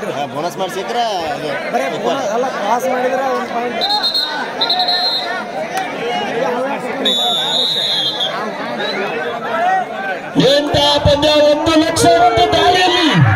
Bonus ಮಾಡಿ ಸಿಕ್ಕರೆ ಅಲ್ಲ ಕ್ರಾಸ್ ಮಾಡಿದ್ರೆ 1 ಪಾಯಿಂಟ್. ಎಂತ ಪಂದ್ಯ 1 ಲಕ್ಷ ದಾಳಿಯಲ್ಲಿ